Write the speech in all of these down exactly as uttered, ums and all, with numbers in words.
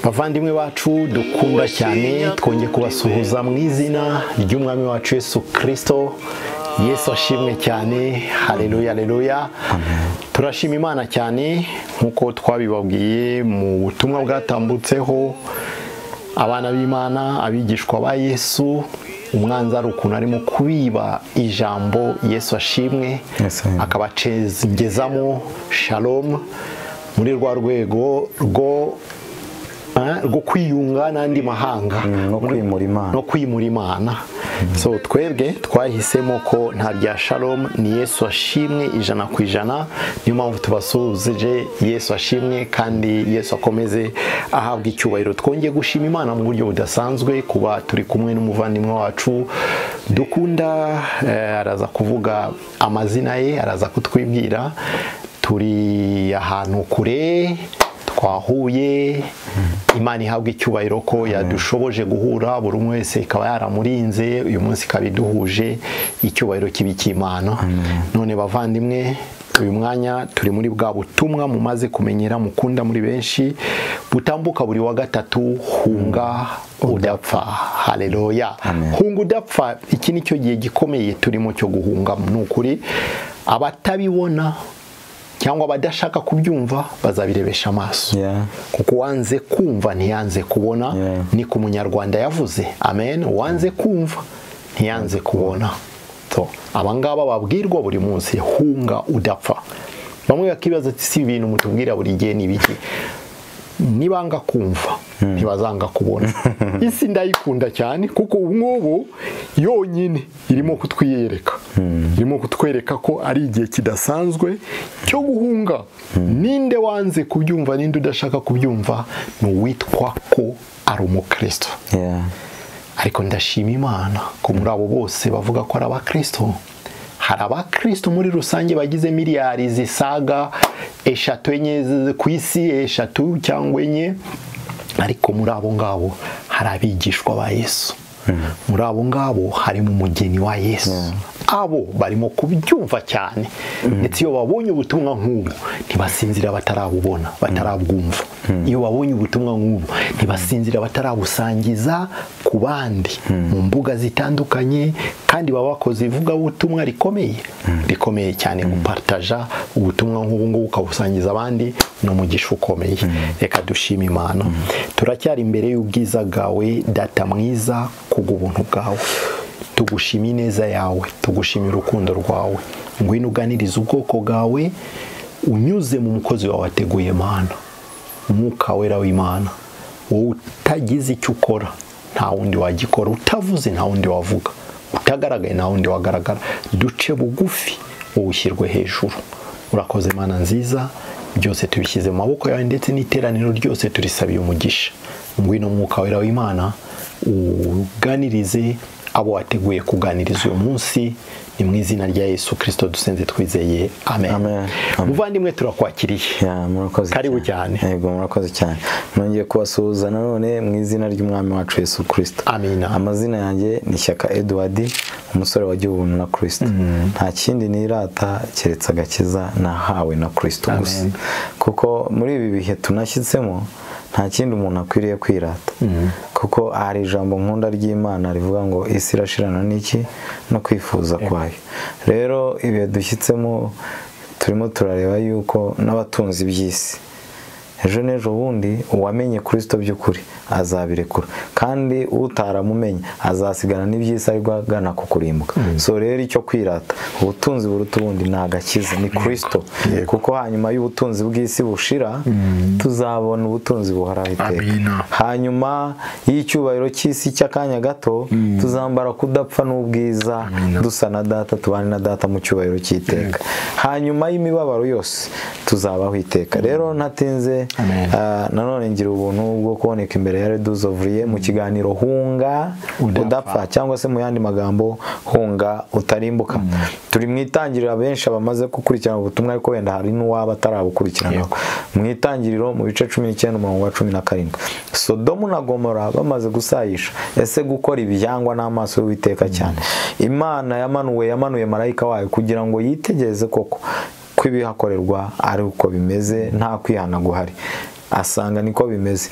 bavandimwe bacu dukunda cyane twongeye kubasuhuza mu izina ry'umwami wacu Yesu Kristo. Yesu ashimwe cyane. Haleluya, haleluya. Turashima Imana cyane nkuko twabibabwiye mu butumwa bwatambutseho. Abana b'Imana, abigishwa ba Yesu, umwanzi ari ukuntu arimo kubiba ijambo Yesu ashimwe, akabacengezamo shalom muri rwa rwego rwo rwo kwiyunga n'andi mahanga no kwimura Imana no kwimura Imana. So twebwe twahisemo ko nta rya shalom, ni Yesu ashimwe ijana ku ijana. Niyo mpamvu tubasuhuje Yesu ashimwe kandi Yesu akomeze ahabwa icyubahiro. Twongeye gushima Imana mu buryo budasanzwe kuba turi kumwe n'umuvandimwe wacu dukunda. eh, araza kuvuga amazina ye, araza kutwibwira. Turi ahantu kure twahuye, Imana ihabwa icyubahiro ko yadushoboje guhura, buri umwe wese ikaba yaramurinze, uyu munsi ikaba iduhuje, icyubahiro kibi cy'Imana. None bavandimwe, uyu mwanya turi muri bwa butumwa mumaze kumenyera, mukunda muri benshi, butambuka buri wa gatatu, hunga udapfa. Haleluya. Hunga udapfa, iki ni cyo gihe gikomeye turimo cyo guhunga. Nukuri abatabibona cyangwa abadashaka kubyumva bazabirebesha amaso, yeah. kuko wanze kumva ntiyanze kubona, yeah. ni ku munyarwanda yavuze. Amen. Wanze kumva ntiyanze kubona. So abangaba babwirwa buri munsi hunga udapfa. Bamwe bakibaza ati si ibintu mutubwira buri gihe nibiki? Nibanga kumva ntibazanga kubona. Isi ndayikunda cyane kuko umwobo yonyine irimo kutwiyereka, irimo kutwereka ko ari igihe kidasanzwe cyo guhunga. Ninde wanze kubyumva, ninde udashaka kubyumva, n'uwitwa ko ari umukristo. yeah. Ariko ndashima Imana ko muri abo bose bavuga ko ari abakristo, hari abakristo muri rusange bagize miliyari zisaga eshatu enye ku isi, eshatu cyangwa enye. Ariko muri abo ngabo hari abigishwa ba Yesu, muri abo ngabo harimo umugeni wa Yesu. Abo barimo kubyumva cyane, ndetse iyo babonye ubutumwa nk'ubu ntibasinzira batarabubona, batarabwumva. Iyo babonye ubutumwa nk'ubu ntibasinzira batarabusangiza ku bandi mu mbuga zitandukanye, kandi baba bakoze ivugabutumwa rikomeye, rikomeye cyane. Gupartaja ubutumwa nk'ubu ngubu ukabusangiza abandi ni umugisha ukomeye. Reka dushime Imana. Turacyari imbere y'ubwiza bwawe Data mwiza, kubw'ubuntu bwawe. Tugushima ineza yawe, tugushimira urukundo rwawe. Ngwino uganiriza ubwoko bwawe unyuze mu mukozi wawe wateguye Mana, Umwuka wera w'Imana. Wowe utagize icyo ukora nta wundi wagikora, utavuze nta wundi wavuga, utagaragaye nta wundi wagaragara. Duce bugufi, wowe ushyirwe hejuru. Urakoze Mana nziza, byose tubishyize mu maboko yawe, ndetse n'iteraniro ryose turisabiye umugisha. Ngwino Mwuka wera w'Imana uganirize abo wateguye kuganiriza uyu munsi. Ni mu izina rya Yesu Kristo dusenze twizeye. Amen. Amen. Muvandimwe turakwakiriye. Yeah, murakoze. Karibu cyane. Yego, murakoze cyane. Nongeye kubasuhuza nanone mu izina ry'umwami wacu Yesu Kristo. Amina. Amazina yanjye ni Shyaka Edward, umusore wagiye ubuntu na Kristo. Mm. Nta kindi nirata keretse agakiza nahawe na Kristo gusa. Kuko muri ibi bihe tunashyitsemo nta kindi umuntu akwiriye kwirata. Mm. Kuko hari ijambo nkunda ry'Imana rivuga ngo isi irashirana n'iki no kwifuza kwayo. Rero ibihe dushyitsemo turimo turareba yuko n'abatunzi by'isi ejo n'ejo bundi uwamenye Kristo by'ukuri azabirekura, kandi utaramumenye azasigana n'iby'isi ari gana kukurimbuka. Mm. So rero icyo kwirata, ubutunzi buruta ubundi ni agakiza, ni Kristo. Yeah. Kuko hanyuma y'ubutunzi bw'isi bushira, mm. tuzabona ubutunzi buhoraho iteka. Hanyuma y'icyubahiro cy'isi cy'akanya gato, mm. tuzambara kudapfa n'ubwiza. Amina. Dusa na Data, tubane na Data mu cyubahiro cy'iteka. Hanyuma y'imibabaro yose tuzabaho iteka. Rero ntatinze, uh, nanone ngira ubuntu bwo kuboneka imbere ya Reduzovriye mu kiganiro hunga udapfa, cyangwa se mu yandi magambo hunga utarimbuka. Mm. Turi mwitangirira benshi abamaze gukurikirana ubutumwa, ariko wenda hari n'uwaba atarabukurikirana. Mwitangiriro mu bice cumi n'icyenda umurongo wa cumi na karindwi, Sodomu na Gomora bamaze gusayisha, ese gukora ibyangwa n'amaso y'Uwiteka cyane. Imana yamanuwe yamanuye marayika wayo kugira ngo yitegereze koko kwibihakorerwa ari uko bimeze, nta kwihana guhari. Asanga niko bimeze.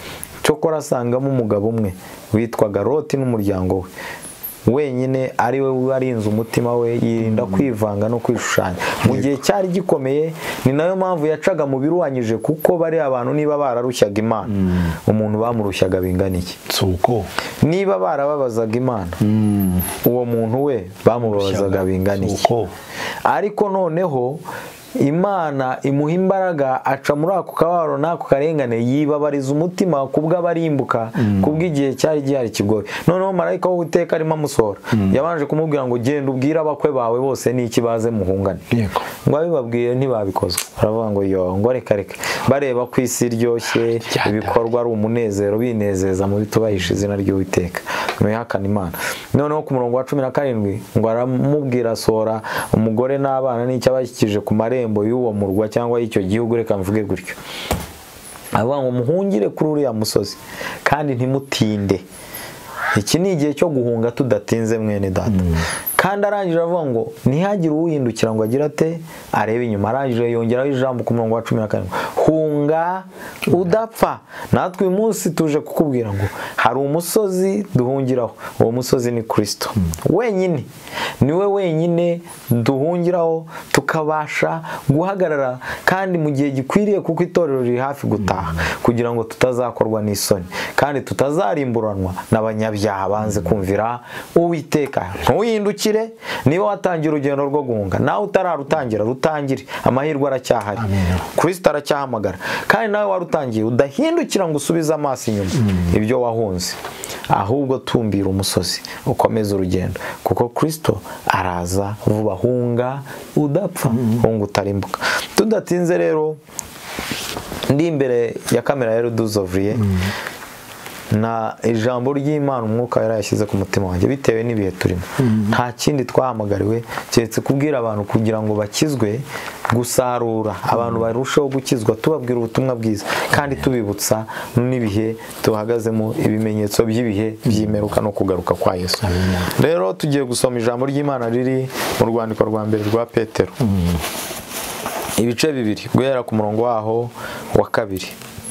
cyokora asangamo umugabo umwe witwaga Loti n'umuryango we wenyine ari we warinze umutima we, yirinda kwivanga no kwishushanya mu gihe cyari gikomeye. Ni nayo mpamvu yacaga mu biruhanyije, kuko bari abantu niba bararushyaga Imana, umuntu bamurushyaga bingana iki? Suko Niba barababazaga Imana, uwo muntu we bamubabazaga bingana iki? Ariko noneho Imana imuha imbaraga, aca muri ako kababaro n'ako karengane, yibabariza umutima kubw'abarimbuka, kubw'igihe cyari gihari kigoye. Noneho marayika w'Uwiteka arimo amusohora, yabanje kumubwira ngo genda ubwire abakwe bawe bose n'iki baze muhungane. Ngo abibabwiye ntibabikoze, baravuga ngo yo, ngo reka reka, bareba ku isi iryoshye, ibikorwa ari umunezero, binezeza mu bitubahisha izina ry'Uwiteka, mwihakana Imana. Noneho ku murongo wa cumi na karindwi ngo aramubwira asohora umugore n'abana n'icyo abakikije ku marembo y'uwo murwa cyangwa y'icyo gihugu, reka mvuge gutyo. Avuga ngo muhungire kuri uriya musozi kandi ntimutinde. Iki ni igihe cyo guhunga tudatinze mwene data. Kandi arangije avuga ngo ntihagire uwuhindukira ngo agire ate arebe inyuma. Arangije yongeraho ijambo ku murongo wa cumi na karindwi, hunga udapfa. Natwe uyu munsi tuje kukubwira ngo hari umusozi duhungiraho, uwo musozi ni Kristo wenyine. Niwe wenyine duhungiraho tukabasha guhagarara, kandi mu gihe gikwiriye, kuko itorero riri hafi gutaha, kugira ngo tutazakorwa n'isoni kandi tutazarimburanwa n'abanyabyaha banze kumvira Uwiteka. Ntuhindukire. Niba watangira urugendo rwo guhunga, nawe utararutangira rutangire, amahirwe aracyahari. Kristo aracyahamagara, kandi nawe warutangiye udahindukira ngo usubize amaso inyuma ibyo wahunze, ahubwo tumbira umusozi ukomeza urugendo, kuko Kristo araza vuba. Hunga udapfa, hunga utarimbuka. Tudatinze rero, ndi imbere ya kamera ya Reduzovriye, na ijambo ry'Imana umwuka yarayashyize ku mutima wanjye bitewe n'ibihe turimo. Nta kindi twahamagariwe keretse kubwira abantu kugira ngo bakizwe, gusarura abantu barushaho gukizwa, tubabwira ubutumwa bwiza, kandi tubibutsa n'ibihe tuhagazemo, ibimenyetso by'ibihe by'imeruka no kugaruka kwa Yesu. Rero tugiye gusoma ijambo ry'Imana riri mu rwandiko rwa mbere rwa Petero, ibice bibiri guhera ku murongo waho wa kabiri.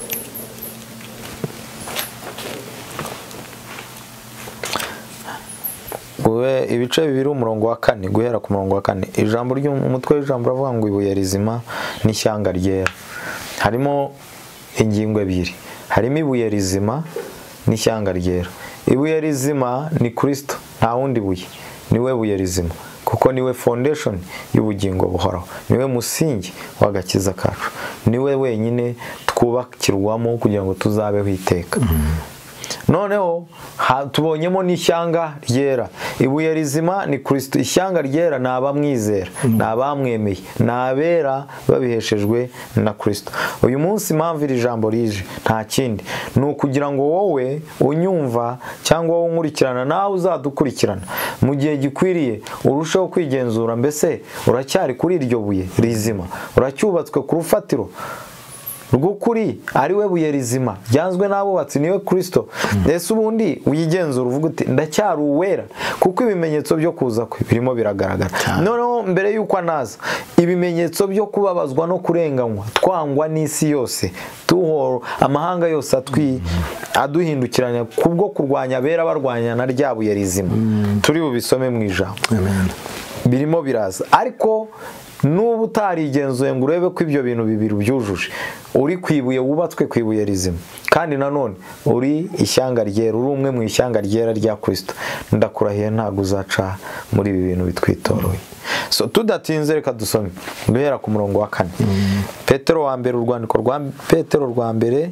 Ibice bibiri umurongo wa kane guhera ku murongo wa kane. Ijambo ry'umutwe w'ijambo ravuga ngo ibuye rizima n'ishyanga ryera. Harimo ingingo ebyiri, harimo ibuye rizima n'ishyanga ryera. Ibuye rizima ni Kristo, nta wundi buye, niwe buye rizima, kuko niwe foundation y'ubugingo buhoraho, niwe musingi w'agakiza kacu, niwe wenyine twubakirwamo kugira ngo tuzabeho iteka. Noneho tubonyemo n'ishyanga ryera. Ibuye rizima ni Kristo, ishyanga ryera ni abamwizera, ni abamwemeye, ni abera babiheshejwe na Kristo. Uyu munsi impamvu iri jambo rije nta kindi, ni ukugira ngo wowe unyumva cyangwa wowe unkurikirana, nawe uzadukurikirana, mu gihe gikwiriye urusheho kwigenzura, mbese uracyari kuri iryo buye rizima, uracyubatswe ku rufatiro rw'ukuri, ari we buye rizima ryanzwe n'abubatsi, niwe Kristo. Ese ubundi uyigenzura uvuga uti ndacyari uwera, kuko ibimenyetso byo kuza kwe birimo biragaragara. Noneho mbere y'uko anaza, ibimenyetso byo kubabazwa no kurenganywa, twangwa n'isi yose, tuhoro amahanga yose atwi aduhindukiranya kubwo kurwanya abera barwanya na rya buye rizima. Turi bubisome mu ijambo, birimo biraza. Ariko nuba utarigenzuye ngo urebe ko ibyo bintu bibiri byujuje, uri kwibuye wubatswe kwibuye rizima, kandi nanone uri ishyanga ryera, uri umwe mu ishyanga ryera rya Kristo, ndakurahiye ntabwo uzaca muri ibi bintu bitwitoroye. So tudatinze reka dusome guhera ku murongo wa kane. Petero wa mbere, urwandiko rwa Petero rwa mbere,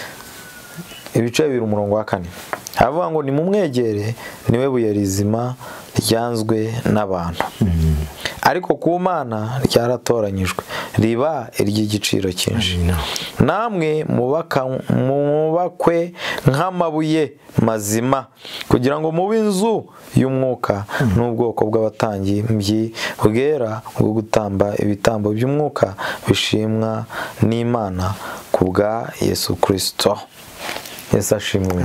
ibice bibiri umurongo wa kane. Havuga ngo nimumwegere, niwe buye rizima ryanzwe n'abantu, ariko ku Mana ryaratoranyijwe, riba iry'igiciro cyinshi. Namwe mubakwe nk'amabuye mazima, kugira ngo mube inzu y'umwuka n'ubwoko bw'abatambyi bwera bwo gutamba ibitambo by'umwuka bishimwa n'Imana ku bwa Yesu Kristo. Yesu ashimwe.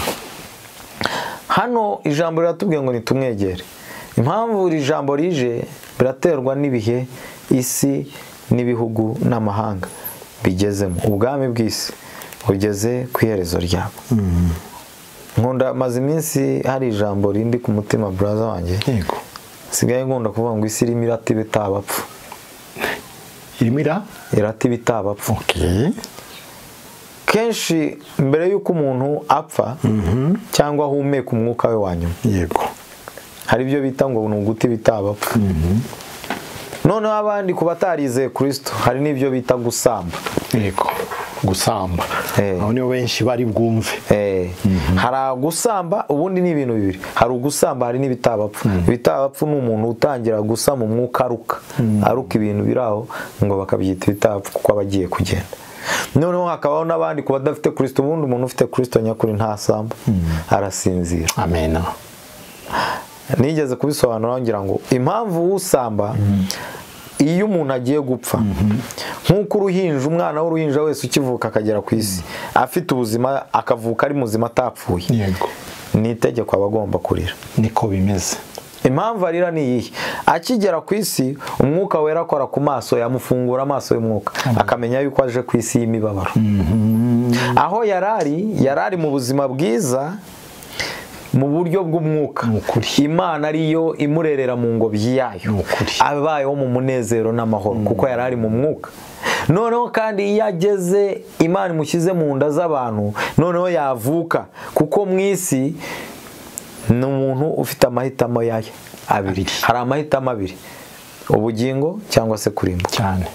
Hano ijambo riratubwiye ngo nitumwegere. Impamvu iri jambo rije biraterwa n'ibihe isi n'ibihugu n'amahanga bigezemo. Ubwami bw'isi ugeze ku iherezo ryabo. Nkunda maze iminsi hari ijambo rindi ku mutima brother wanjye. Yego. Sigaye nkunda kuvuga ngo isi irimo irata ibitabapfu. Irimo ira irata ibitabapfu. Okay. Kenshi mbere y'uko umuntu apfa cyangwa ahumeka umwuka we wa nyuma. Yego. Hari ibyo bita ngo ni uguta ibitabapfu. Noneho abandi ku batarizeye Kristo hari n'ibyo bita gusamba. Yego. Gusamba. Aho niho benshi bari bwumve. Eh. Hari gusamba ubundi ni ibintu bibiri. Hari ugusamba hari n'ibitabapfu. Ibitabapfu ni umuntu utangira gusama umwuka aruka. Aruka ibintu biraho ngo bakabyita ibitabapfu kuko abagiye kugenda. Noneho hakabaho n'abandi ku badafite Kristo. Ubundi umuntu ufite Kristo nyakuri ntasamba, arasinzira. Amen. Nigeze kubisobanura ngira ngo impamvu usamba iyo umuntu agiye gupfa nk'uko uruhinja umwana w'uruhinja wese ukivuka akagera ku isi afite ubuzima akavuka ari muzima atapfuye. Yego. Ni itegeko aba agomba kurira. Niko bimeze. Impamvu arira ni iyi: akigera ku isi umwuka wera akora ku maso, yamufungura amaso y'umwuka akamenya yuko aje ku isi y'imibabaro. Aho yarari yarari mu buzima bwiza mu buryo bw'umwuka. Imana ariyo imurerera mu ngobyi yayo, abayeho mu munezero n'amahoro kuko yarari mu mwuka. Noneho kandi iyo ageze Imana imushyize mu nda z'abantu, noneho yavuka kuko mu isi ni umuntu ufite amahitamo yayo abiri. Hari amahitamo abiri: ubugingo cyangwa se kurimbuka. Cyane.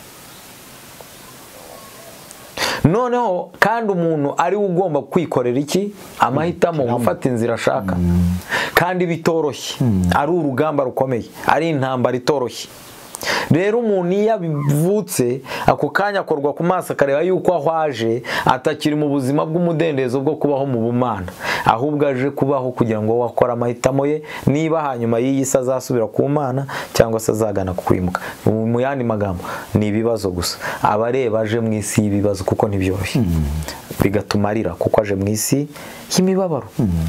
Noneho kandi umuntu ari we ugomba kwikorera iki? Amahitamo, gufata inzira ashaka. Kandi bitoroshye, ari urugamba rukomeye, ari intambara itoroshye. Rero umuntu iyo abivutse ako kanya akorwa ku maso akareba yuko aho aje atakiri mu buzima bw'umudendezo bwo kubaho mu bumana, ahubwo aje kubaho kugira ngo wakora amahitamo ye, niba hanyuma y'iyi si azasubira ku Mana cyangwa se azagana ku kwimuka. Mu yandi magambo ni ibibazo gusa. Abareba aje mu isi y'ibibazo kuko ntibyoroshye, bigatuma arira kuko aje mu isi y'imibabaro.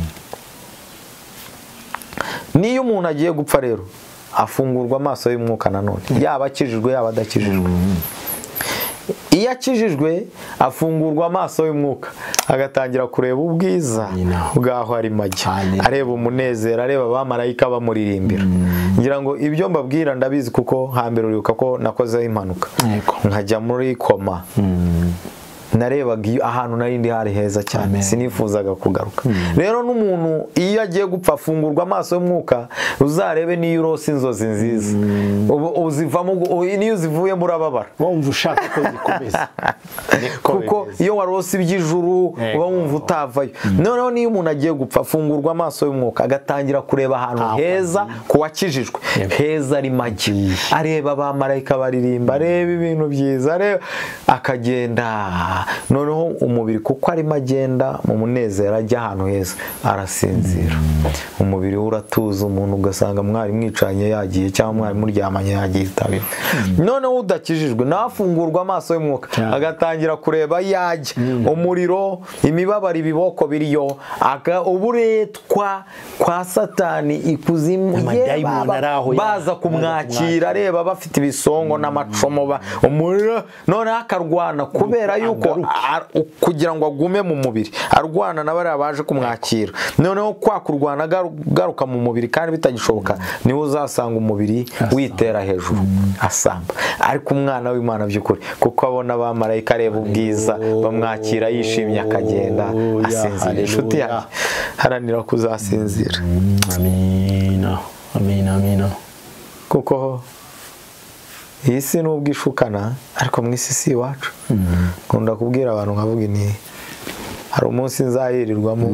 Niyo umuntu agiye gupfa rero afungurwa amaso y'umwuka nanone, yaba akijijwe yaba adakijijwe. Iyo akijijwe afungurwa amaso y'umwuka agatangira kureba ubwiza bwaho ari majya, areba umunezero, areba abamarayika bamuririmbira. Ngira ngo ibyo mbabwira ndabizi kuko hambere uribuka ko nakozeho impanuka nkajya muri koma. Narebaga ahantu nari ndi hari heza cyane, sinifuzaga kugaruka. Rero n'umuntu iyo agiye gupfa afungurwa amaso y'umwuka, uzarebe niyo urose inzozi nziza uzivamo, niyo uzivuye murababara wumva ushaka ko zikomeza. Kuko iyo warose iby'ijuru uba wumva utavayo. Noneho niyo umuntu agiye gupfa afungurwa amaso y'umwuka agatangira kureba ahantu heza ku wakijijwe, heza ari majya, areba abamarayika baririmba, areba ibintu byiza, areba akagenda. Noneho umubiri kuko arimo agenda mu munezero ajya ahantu heza arasinzira. Umubiri we uratuza, umuntu ugasanga mwari mwicanye yagiye cyangwa mwari muryamanye yagiye itabira. Noneho udakijijwe nawe afungurwa amaso y'umwuka agatangira kureba yajya, umuriro, imibabaro, ibiboko biriyo, uburetwa kwa Satani ikuzimu, baza kumwakira areba bafite ibisongo n'amacomo, umuriro. Noneho akarwana kubera yuko kugira ngo agume mu mubiri arwana na bariya baje kumwakira. Noneho kwa kurwana garuka mu mubiri kandi bitagishoboka, niwe uzasanga umubiri witera hejuru asamba. Ariko umwana w'Imana by'ukuri kuko abona abamarayika areba ubwiza bamwakira yishimye akagenda asinzira. Inshuti yanjye haranira kuzasinzira. Amina, amina, amina. Kuko iyi si nubwo ishukana ariko mu isi si iwacu. Nkunda kubwira abantu nkavuga ni hari umunsi nzayirirwamo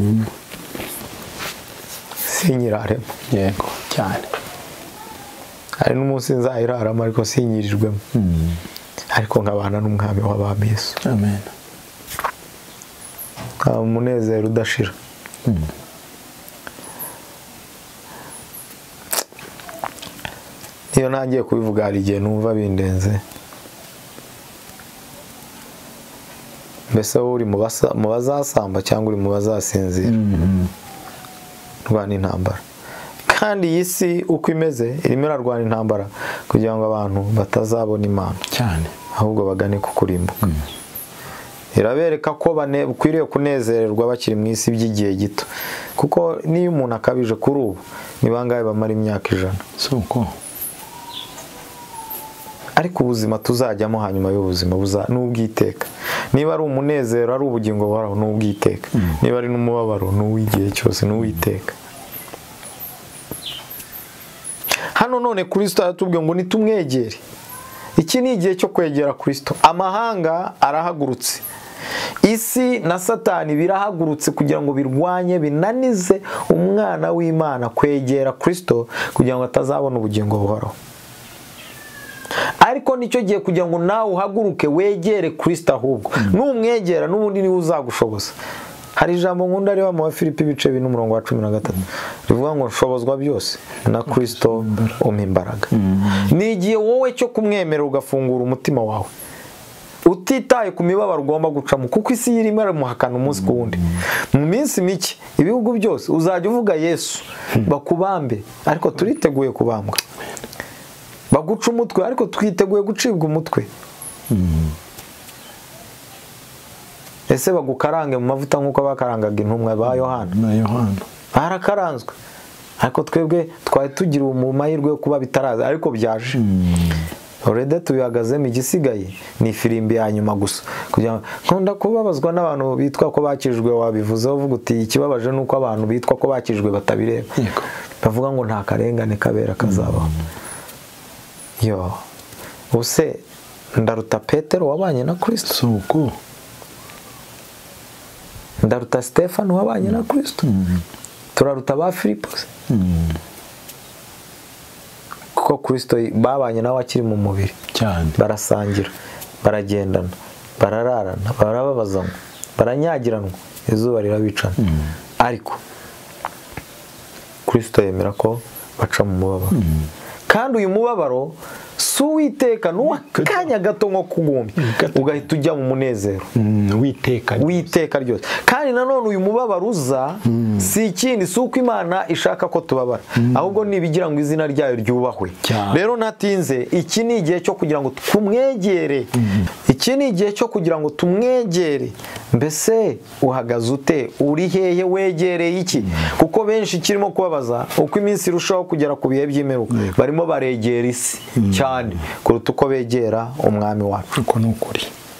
sinyiraremo. Yego cyane. Hari n'umunsi nzayiraramo ariko sinyirirwemo, ariko nkabana n'umwami w'abami Yesu. Amen. Umunezero udashira. Iyo ntangiye kubivuga hari igihe numva bindenze. Mbese wowe uri mu bazasamba cyangwa uri mu bazasinzira? Rwana intambara. Kandi iyi si uko imeze irimo irarwana intambara kugira ngo abantu batazabona Imana cyane, ahubwo bagane ku kurimbuka. irabereka ko bakwiriye kunezererwa bakiri mu isi by'igihe gito, kuko niyo umuntu akabije kuri ubu ni bangahe bamara imyaka ijana, si uko ariko ubuzima tuzajyamo hanyuma y'ubuzima buza n'ubwiteka. Niba ari umunezero ari ubugingo buhoraho n'ubwiteka, niba ari n'umubabaro n'uw'igihe cyose n'uwiteka. Hano none Kristo aratubwiye ngo nitumwegere. Iki ni igihe cyo kwegera Kristo. Amahanga arahagurutse, isi na Satani birahagurutse kugira ngo birwanye binanize umwana w'Imana kwegera Kristo kugira ngo atazabona ubugingo buhoraho. Ariko nicyo gihe kugira ngo nawe uhaguruke wegere Kristo, ahubwo numwegera n'ubundi niwe uzagushoboza. Hari ijambo nkunda riba mu Filipi ibice bine umurongo wa cumi na gatatu rivuga ngo nshobozwa byose na Kristo umpa imbaraga. Ni igihe wowe cyo kumwemerera ugafungura umutima wawe utitaye ku mibabaro ugomba gucamo, kuko isi irimo iramuhakana umunsi ku wundi. Mu minsi mike ibihugu byose uzajya uvuga Yesu bakubambe, ariko turiteguye kubambwa. Baguca umutwe, ariko twiteguye gucibwa umutwe. Ese bagukarange mu mavuta nk'uko bakarangaga intumwa ba Yohana? na Yohana Barakaranzwe, ariko twebwe twari tugira umumahirwe yo kuba bitaraza, ariko byaje. Already tubihagazemo, igisigaye ni ifirimbi ya nyuma gusa. Kugira nkunda kubabazwa n'abantu bitwa ko bakijwe, wabivuzeho uvuga uti ikibabaje nuko abantu bitwa ko bakijwe batabireba. Bavuga ngo nta karengane kabera kazabaho. Yo, use ndaruta Petero wabanye na Kristo, si uko ndaruta Stefano wabanye na Kristo, turaruta ba Filipo, kuko Kristo babanye nawe akiri mu mubiri cyane, barasangira, baragendana, barararana, barababazana, baranyagiranwa, izuba rirabicana. Ariko Kristo yemera ko baca mu mubabaro, kandi uyu mubabaro si uwiteka n'uw'akanya gato nko kugumbya ugahita ujya mu munezero witeka witeka ryose. Kandi nanone uyu mubabaro uza si ikindi, si uko Imana ishaka ko tubabara, ahubwo nibigira ngo izina ryayo ryubahwe. Rero natinze, iki ni igihe cyo kugira ngo tumwegere, iki ni igihe cyo kugira ngo tumwegere. Mbese uhagaze ute? Uri hehe? Wegereye iki? Kuko benshi kirimo kubabaza uko iminsi irushaho kugera ku bihe by'imperuka, barimo baregera isi cyane kuruta uko begera umwami wacu. Uko ni ukuri.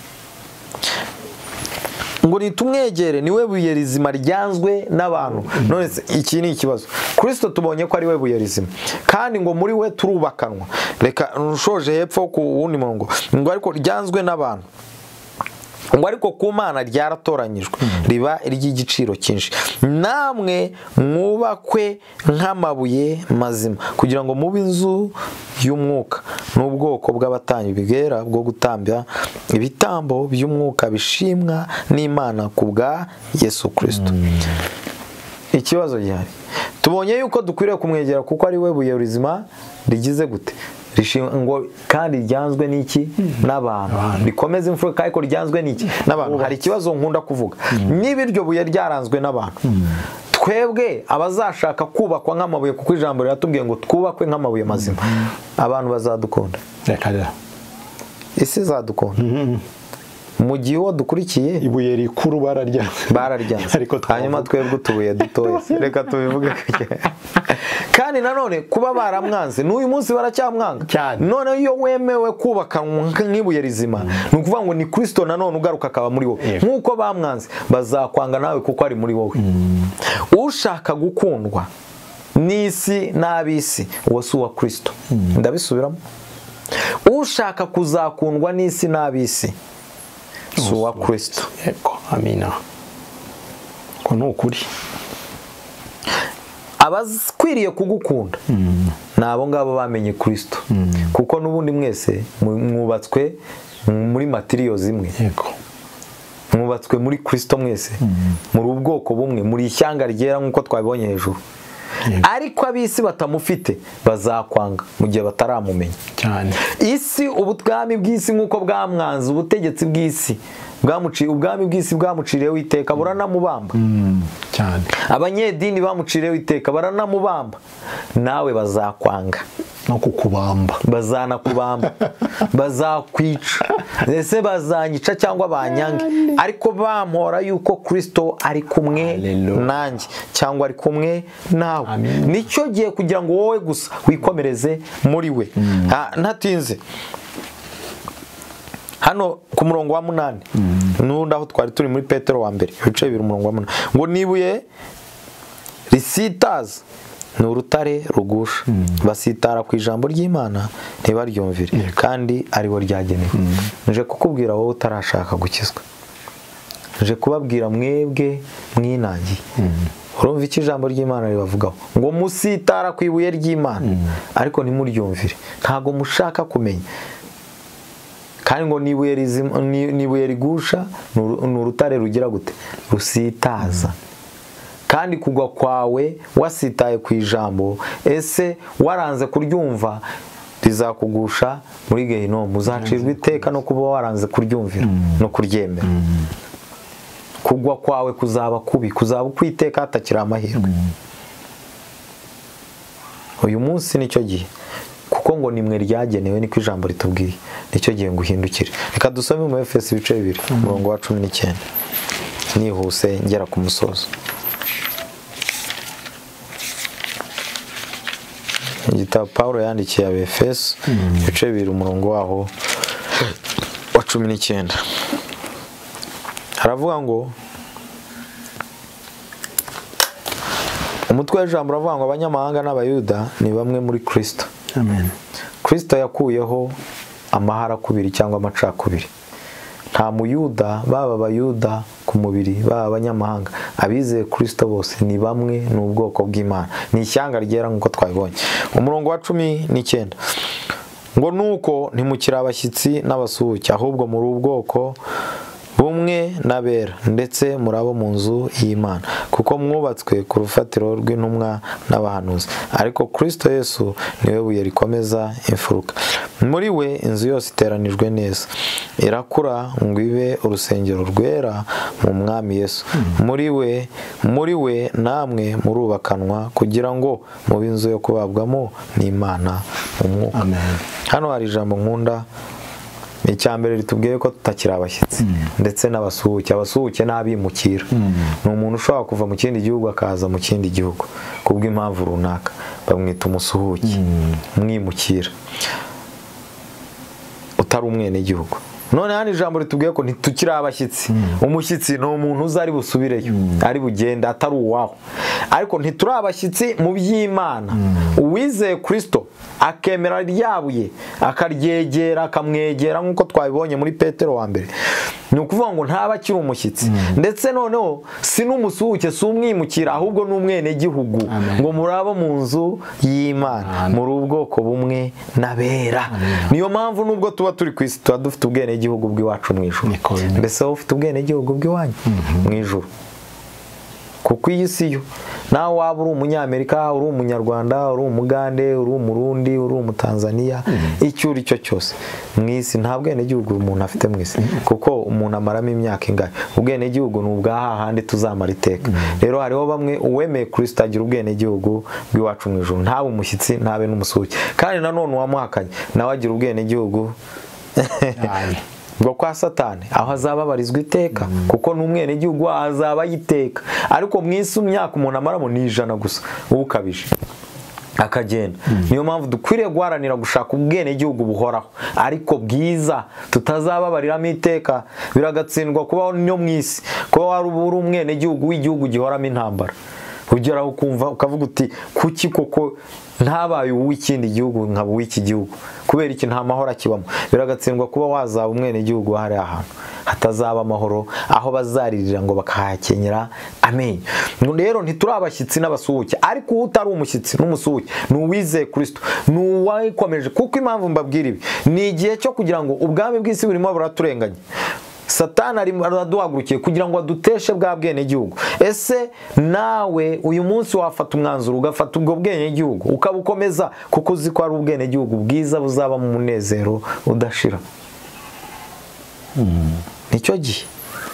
Ngo nitumwegere, niwe buye rizima ryanzwe n'abantu. None iki ni ikibazo. Kristo tubonye ko ari we buye rizima, kandi ngo muri we turubakanwa. Reka nushoje hepfo ku wundi murongo ngo ariko ryanzwe n'abantu, ngo ariko ku Mana ryaratoranyijwe riba iry'igiciro cyinshi. Namwe mwubakwe nk'amabuye mazima kugira ngo mube inzu y'umwuka n'ubwoko bw'abatambyi bwera bwo gutambya ibitambo by'umwuka bishimwa n'Imana ku bwa Yesu Kristo. Ikibazo gihari, tubonye yuko dukwiriye kumwegera kuko ari we buye rizima rigize gute? Ngo kandi ryanzwe n'iki? N'abantu. Rikomeza imfuruka, ariko ryanzwe n'iki? N'abantu. Hari ikibazo nkunda kuvuga, niba iryo buye ryaranzwe n'abantu, twebwe abazashaka kubakwa nk'amabuye, kuko ijambo riratubwiye ngo twubakwe nk'amabuye mazima, abantu bazadukunda? Isi izadukunda? Mu gihe uwo dukurikiye ibuye rikuru bararyanze, bararyanze, hanyuma twebwe utubuye dutoya, reka tubivuge. Kandi nanone kuba baramwanze n'uyu munsi baracyamwanga. None iyo wemewe kubaka nk'ibuye rizima, ni ukuvuga ngo ni Kristo nanone ugaruka akaba muri wowe. Nk'uko bamwanze bazakwanga nawe kuko ari muri wowe. Ushaka gukundwa n'isi n'ab'isi, uwo si uwa Kristo. Ndabisubiramo, ushaka kuzakundwa n'isi n'ab'isi si uwa Kristo. Amina. Ko ni ukuri. Abakwiriye kugukunda ni abo ngabo bamenye Kristo, kuko n'ubundi mwese mwubatswe muri materiyo zimwe, mwubatswe muri Kristo mwese, muri ubwoko bumwe, muri ishyanga ryera nk'uko twabibonye hejuru. Ariko ab'isi batamufite bazakwanga mu gihe bataramumenya cyane. Isi, ubutwami bw'isi nk'uko bwamwanze, ubutegetsi bw'isi bwamuciye ubwami bw'isi bwamuciriyeho iteka buranamubamba cyane. abanyedini bamuciriyeho iteka baranamubamba, nawe bazakwanga no kukubamba, bazanakubamba bazakwica, ese bazanyica cyangwa banyange, ariko bampora yuko Kristo ari kumwe nanjye cyangwa ari kumwe nawe. Nicyo gihe kugira ngo wowe gusa wikomereze muri we. Ntatinze hano ku murongo wa munani n'undi aho twari turi muri Petero wa mbere ibice bibiri umurongo wa munani ngo nibuye risitaza ni urutare rugusha, basitara ku ijambo ry'Imana ntibaryumvire kandi aribo ryagenewe. Nje kukubwira wowe utarashaka gukizwa, nje kubabwira mwebwe mwinangiye, urumva iki ijambo ry'Imana ribavugaho ngo musitara ku ibuye ry'Imana ariko ntimuryumvire, ntago mushaka kumenya. Kandi ngo nibuye rigusha ni urutare rugira gute, rusitaza. Kandi kugwa kwawe wasitaye ku ijambo, ese waranze kuryumva, rizakugusha muri Gehinomu, uzacirwa iteka no kuba waranze kuryumvira no kuryemera. Kugwa kwawe kuzaba kubi, kuzaba ukwiteka hatakiri amahirwe. Uyu munsi nicyo gihe, kuko ngo nimwe ryagenewe, niko ijambo ritubwiye, nicyo gihe ngo uhindukire. Reka dusome mu Efeso ibice bibiri umurongo wa cumi n'icyenda nihuse ngera ku musozo. Igitabo Paulo yandikiye Abefeso ibice bibiri umurongo waho wa cumi n'icyenda haravuga ngo, umutwe w'ijambo uravuga ngo abanyamahanga n'abayuda ni bamwe muri Kristo. Amen. Kristo yakuyeho amaharakubiri cyangwa amacakubiri. Nta muyuda, baba abayuda ku mubiri, baba abanyamahanga, abizeye Kristo bose ni bamwe, ni ubwoko bw'Imana, ni ishyanga ryera nk'uko twabibonye. Umurongo wa cumi n'icyenda ngo nuko ntimukiri abashyitsi n'abasuhuke, ahubwo muri ubwoko bumwe n'abera, ndetse muri abo mu nzu y'Imana, kuko mwubatswe ku rufatiro rw'intumwa n'abahanuzi, ariko Kristo Yesu niwe buye rikomeza imfuruka. Muri we inzu yose iteranijwe neza irakura ngo ibe urusengero rwera mu Mwami Yesu. Muri we muri we namwe murubakanwa kugira ngo mube inzu yo kubabwamo n'Imana mu mwuka. Amen. Hano hari ijambo nkunda, icyambere ritubwiye ko tutakiri abashyitsi ndetse n'abasuhuke. Abasuhuke n'abimukira, ni umuntu ushobora kuva mu kindi gihugu akaza mu kindi gihugu kubw'impamvu runaka, bamwita umusuhuke, mwimukira utari umwene gihugu. None hano ijambo ritubwiye ko ntitukiri abashyitsi. Umushyitsi ni umuntu uza ari busubireyo, ari bugenda atari uwaho, ariko ntituri abashyitsi mu by'Imana. Uwizeye Kristo akemera ryabuye akaryegera akamwegera nk'uko twabibonye muri Petero wa mbere, ni ukuvuga ngo ntaba akiri umushyitsi, ndetse noneho si n'umusuhuke, si umwimukira, ahubwo ni umwene gihugu. Ngo murabo mu nzu y'Imana, muri ubwoko bumwe n'abera. Niyo mpamvu nubwo tuba turi ku isi tuba dufite ubwene gihugu bw'iwacu mu ijuru. Mbese wowe ufite ubwene gihugu bw'iwanyu mu ijuru, kuko iyi si yo, nawe waba uri umunyamerika, uri umunyarwanda, uri umugande, uri umurundi, uri umutanzaniya, icyo uri cyo cyose mu isi, nta bwene gihugu umuntu afite mu isi, kuko umuntu amaramo imyaka ingahe. Ubwene gihugu ni ubwa hahandi tuzamara iteka. Rero hariho bamwe, uwemeye Kristo agira ubwene gihugu bw'iwacu mu ijuru, ntabe umushyitsi ntabe n'umusuhuke. Kandi nanone uwamuhakanye nawe agira ubwene gihugu ngo kwa Satani, aho azababarizwa iteka, kuko n'umwene gihugu azaba yiteka. Ariko mu isi imyaka umuntu amaramo ni ijana gusa, ukabije akagenda. Niyo mpamvu dukwiriye guharanira gushaka ubwene gihugu buhoraho ariko bwiza, tutazababariramo iteka, biragatsindwa kubaho no mu isi, kuba wari uri umwene gihugu w'igihugu gihoramo intambara, ugeraho ukumva ukavuga uti kuki koko ntabaye uw'ikindi gihugu nkaba uw'iki gihugu, kubera iki nta mahoro akibamo. Biragatsindwa kuba wazaba umwene gihugu hari ahantu hatazaba amahoro, aho bazaririra ngo bakahakenyera amenyo. Rero ntituri abashyitsi n'abasuhuke, ariko utari umushyitsi n'umusuhuke ni uwizeye Kristo, ni uwayikomeje. Kuko impamvu mbabwira ibi, ni igihe cyo kugira ngo ubwami bw'isi burimo buraturenganya. Satani araduhagurukiye kugira ngo aduteshe bwa bwene gihugu. Ese nawe uyu munsi wafata umwanzuro ugafata ubwo bwene gihugu ukabukomeza, kuko uzi ko ari ubwene gihugu bwiza buzaba mu munezero udashira. nicyo gihe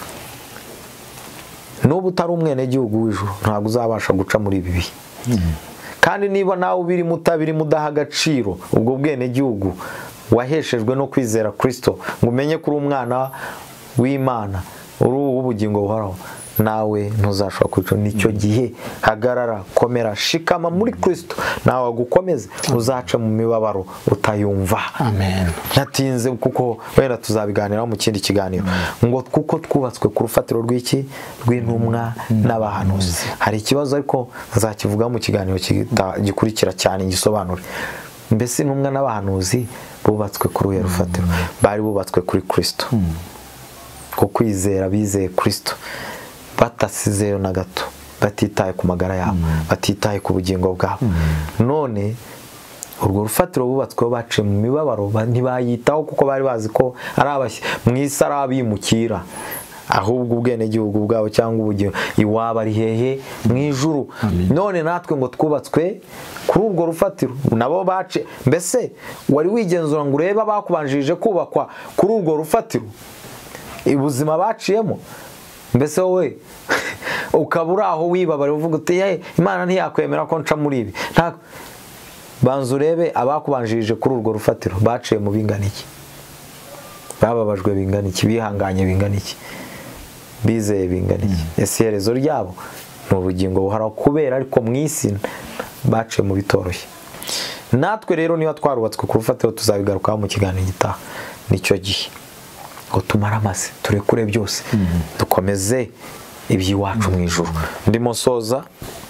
n'ubu utari umwenegihugu w'ijuru ntabwo uzabasha guca muri ibi bihe. Kandi niba nawe ubirimo utabirimo udaha agaciro ubwo bwenegihugu waheshejwe no kwizera Kristo, ngo umenye ko uri umwana w'Imana, uri uw'ubugingo buhoraho, nawe ntuzashobora kwica. Nicyo gihe hagarara, komera, shikama muri Kristo, nawe agukomeze, uzaca mu mibabaro utayumva. Amen. Natinze kuko wenda tuzabiganiraho mu kindi kiganiro, ngo kuko twubatswe ku rufatiro rw'iki, rw'intumwa n'abahanuzi. Hari ikibazo ariko nzakivuga mu kiganiro gikurikira cyane gisobanure. Mbese intumwa n'abahanuzi bubatswe kuri uyu rufatiro? Bari bubatswe kuri Kristo, ku kwizera bizeye Kristo, batasizeyo na gato, batitaye ku magara yabo, batitaye ku bugingo bwabo. None urwo rufatiro bubatsweho baciye mu mibabaro, ntibayitaho kuko bari bazi ko ari abashyi mu isi, ari abimukira, ahubwo ubwenegihugu bwabo cyangwa ubugingo iwabo ari hehe? Mu ijuru. None natwe ngo twubatswe kuri urwo rufatiro, nabo bace. Mbese wari wigenzura ngo urebe abakubanjirije kubakwa kuri urwo rufatiro, ubuzima baciyemo? Mbese wowe ukaba uri aho wibabara uvuga uti ye Imana ntiyakwemera ko nca muri ibi? Banza urebe abakubanjirije kuri urwo rufatiro baciye mu bingana iki, bababajwe bingana iki, bihanganye bingana iki, bizeye bingana iki. Ese iherezo ryabo ni ubugingo buhoraho, kubera ariko mu isi baciye mu bitoroshye. Natwe rero niba twarubatswe ku rufatiro, tuzabigarukaho mu kiganiro gitaha. Nicyo gihe ngo tumare amaze, turekure byose, dukomeze iby'iwacu mu ijuru. Ndimo soza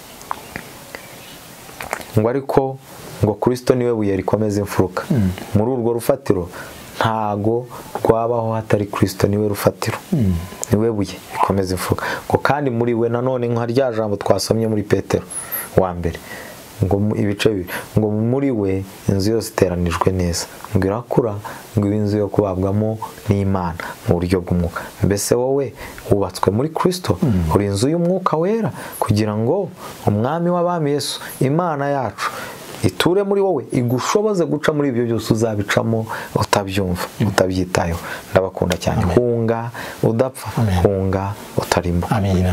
ngo ariko ngo Kristo niwe buye rikomeza imfuruka. Muri urwo rufatiro ntago rwabaho hatari Kristo, niwe rufatiro, niwe buye rikomeza imfuruka. Ngo kandi muri we nanone nka rya jambo twasomye muri Petero wa mbere, ngo ibice bibiri, ngo muri we inzu yose iteranijwe neza, ngo irakura, ngo ibe inzu yo kubabwamo n'Imana mu buryo bw'umwuka. Mbese wowe wubatswe muri Kristo, uri inzu y'umwuka wera, kugira ngo umwami w'abami Yesu, Imana yacu, iture muri wowe, igushoboze guca muri ibyo byose uzabicamo utabyumva, utabyitayeho. Ndabakunda cyane. Hunga udapfa, hunga utarimbuka. Amina.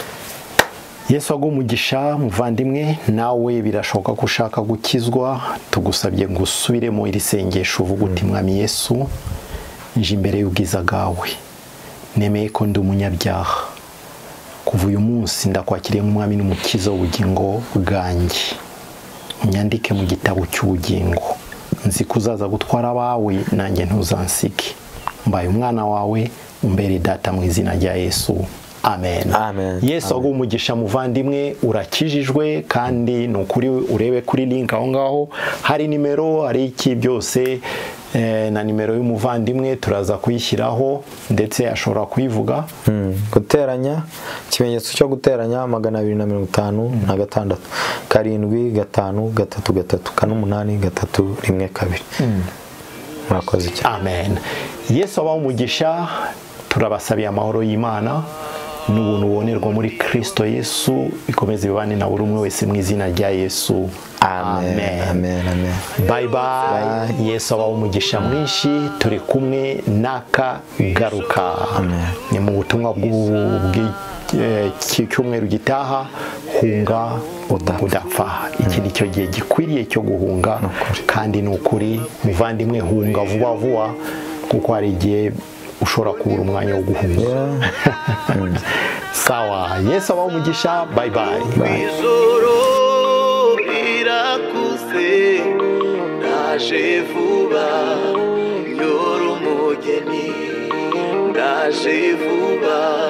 Yesu aguha umugisha muvandimwe. Nawe birashoboka ko ushaka gukizwa, tugusabye gusubiremo iri sengesho, uvuga uti Mwami Yesu, nje imbere y'ubwiza bwawe, nemeye ko ndi umunyabyaha. Kuva uyu munsi ndakwakiriye nk'umwami n'umukiza w'ubugingo bwanjye. Unyandike mu gitabo cy'ubugingo. Nzi ko uzaza gutwara abawe, nanjye ntuzansige. Mbaye umwana wawe, umbere data mu izina rya Yesu. Amen. Amen. Yesu aguha umugisha muvandimwe, urakijijwe. Kandi ni ukuri urebe kuri link aho ngaho hari nimero, hari iki byose, eh, na nimero y'umuvandimwe turaza kuyishyiraho, ndetse ashobora kuyivuga. Mm. Guteranya, ikimenyetso cyo guteranya magana abiri na mirongo itanu na gatandatu karindwi gatanu gatatu gatatu kane umunani gatatu rimwe kabiri. Murakoze cyane. Amen. Yesu abaha umugisha. Turabasabiye amahoro y'Imana n'ubuntu bubonerwa muri Kristo Yesu bikomeze bibane na buri umwe wese mu izina rya Yesu. Amen. Amen. Amen. Bye bye. Yesu abaha umugisha mwinshi. Turi kumwe nakagaruka. Amen. Ni mu butumwa bw'icyumweru gitaha, hunga udapfa. Iki ni cyo gihe gikwiriye cyo guhunga, kandi ni ukuri muvandimwe, hunga vuba vuba, kuko hari igihe ushobora kubura umwanya wo guhunga. Sawa. Yesu abaha umugisha. Bye bye. Ijoro rirakuze, ndaje vuba, nyora umugeni, ndaje vuba.